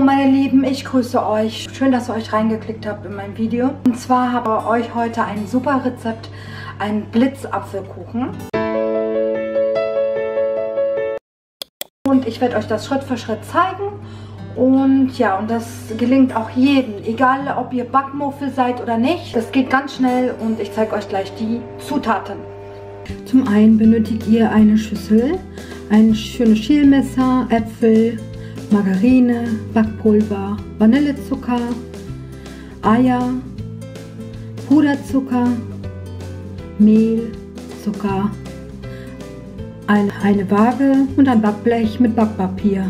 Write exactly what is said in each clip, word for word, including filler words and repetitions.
meine Lieben, ich grüße euch. Schön, dass ihr euch reingeklickt habt in mein Video. Und zwar habe ich euch heute ein super Rezept, einen Blitzapfelkuchen. Und ich werde euch das Schritt für Schritt zeigen. Und ja, und das gelingt auch jedem, egal ob ihr Backmuffel seid oder nicht. Das geht ganz schnell und ich zeige euch gleich die Zutaten. Zum einen benötigt ihr eine Schüssel, ein schönes Schälmesser, Äpfel, Margarine, Backpulver, Vanillezucker, Eier, Puderzucker, Mehl, Zucker, eine, eine Waage und ein Backblech mit Backpapier.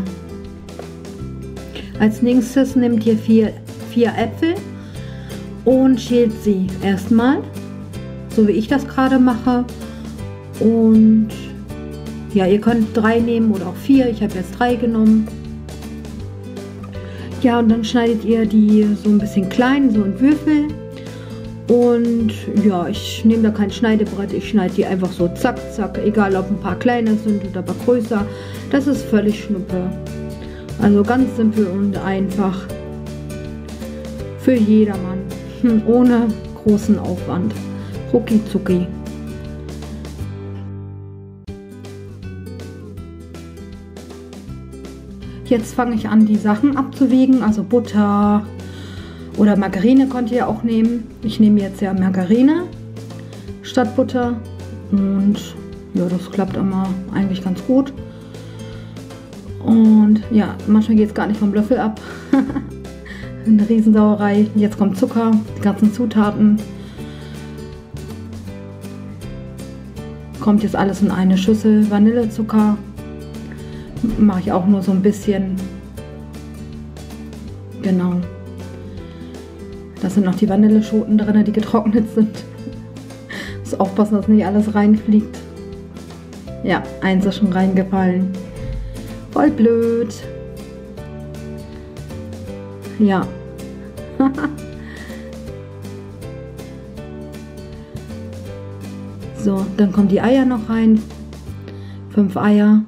Als nächstes nehmt ihr vier, vier Äpfel und schält sie erstmal, so wie ich das gerade mache. Und ja, ihr könnt drei nehmen oder auch vier. Ich habe jetzt drei genommen. Ja, und dann schneidet ihr die so ein bisschen klein, so in Würfel. Und ja, ich nehme da kein Schneidebrett. Ich schneide die einfach so zack, zack. Egal, ob ein paar kleine sind oder ein paar größer. Das ist völlig schnuppe. Also ganz simpel und einfach. Für jedermann. Ohne großen Aufwand. Rucki zucki. Jetzt fange ich an, die Sachen abzuwiegen, also Butter oder Margarine könnt ihr auch nehmen. Ich nehme jetzt ja Margarine statt Butter und ja, das klappt immer eigentlich ganz gut. Und ja, manchmal geht es gar nicht vom Löffel ab. Eine Riesensauerei. Jetzt kommt Zucker, die ganzen Zutaten. Kommt jetzt alles in eine Schüssel. Vanillezucker. Mache ich auch nur so ein bisschen. Genau. Da sind noch die Vanilleschoten drin, die getrocknet sind. Muss aufpassen, dass nicht alles reinfliegt. Ja, eins ist schon reingefallen. Voll blöd. Ja. So, dann kommen die Eier noch rein. Fünf Eier.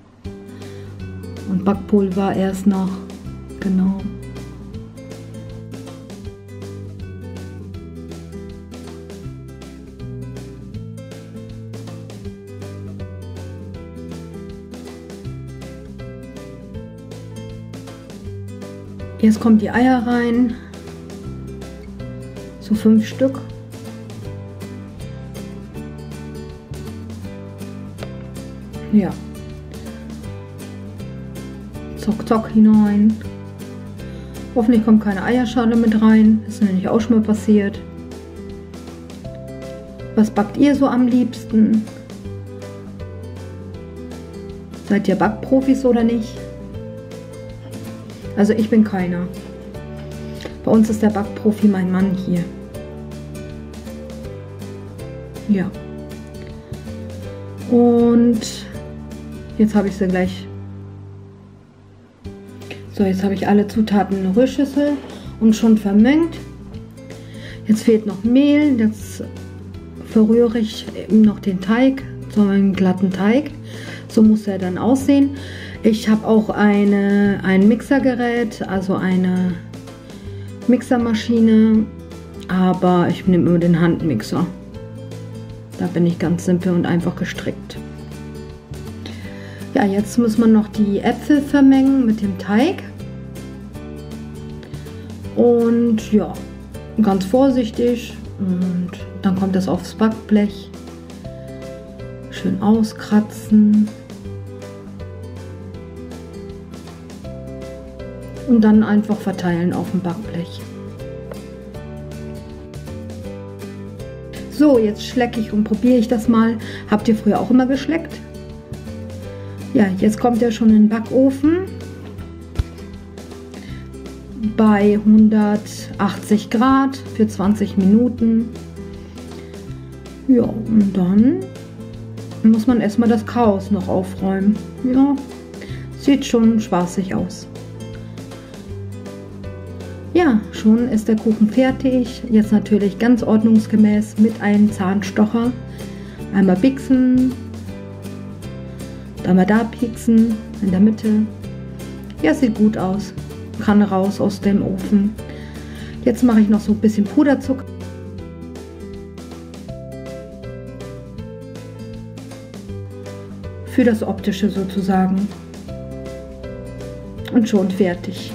Und Backpulver erst noch, genau. Jetzt kommen die Eier rein, so fünf Stück. Ja. Zock, zock hinein. Hoffentlich kommt keine Eierschale mit rein. Das ist nämlich auch schon mal passiert. Was backt ihr so am liebsten? Seid ihr Backprofis oder nicht? Also ich bin keiner. Bei uns ist der Backprofi mein Mann hier. Ja. Und jetzt habe ich sie gleich. So, jetzt habe ich alle Zutaten in eine Rührschüssel und schon vermengt. Jetzt fehlt noch Mehl. Jetzt verrühre ich eben noch den Teig, so einen glatten Teig. So muss er dann aussehen. Ich habe auch eine, ein Mixergerät, also eine Mixermaschine, aber ich nehme immer den Handmixer. Da bin ich ganz simpel und einfach gestrickt. Ja, jetzt muss man noch die Äpfel vermengen mit dem Teig. Und ja, ganz vorsichtig. Und dann kommt das aufs Backblech. Schön auskratzen. Und dann einfach verteilen auf dem Backblech. So, jetzt schlecke ich und probiere ich das mal. Habt ihr früher auch immer geschleckt? Ja, jetzt kommt er schon in den Backofen bei hundertachtzig Grad für zwanzig Minuten. Ja, und dann muss man erstmal das Chaos noch aufräumen. Ja, sieht schon spaßig aus. Ja, schon ist der Kuchen fertig. Jetzt natürlich ganz ordnungsgemäß mit einem Zahnstocher. Einmal biegsen. Einmal da pieksen, in der Mitte. Ja, sieht gut aus. kann raus aus dem Ofen. Jetzt mache ich noch so ein bisschen Puderzucker. Für das Optische sozusagen. Und schon fertig.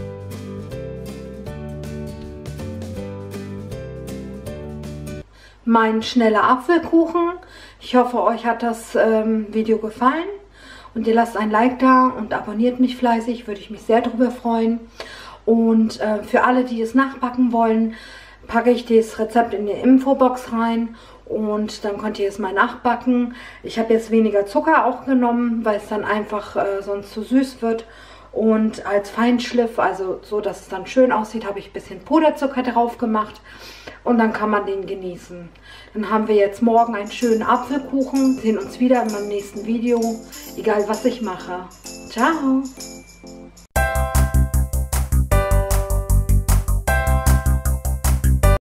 Mein schneller Apfelkuchen. Ich hoffe, euch hat das ähm, Video gefallen. Und ihr lasst ein Like da und abonniert mich fleißig. Würde ich mich sehr darüber freuen. Und äh, für alle, die es nachbacken wollen, packe ich das Rezept in die Infobox rein. Und dann könnt ihr es mal nachbacken. Ich habe jetzt weniger Zucker auch genommen, weil es dann einfach äh, sonst zu süß wird. Und als Feinschliff, also so, dass es dann schön aussieht, habe ich ein bisschen Puderzucker drauf gemacht. Und dann kann man den genießen. Dann haben wir jetzt morgen einen schönen Apfelkuchen. Sehen uns wieder in meinem nächsten Video. Egal was ich mache. Ciao!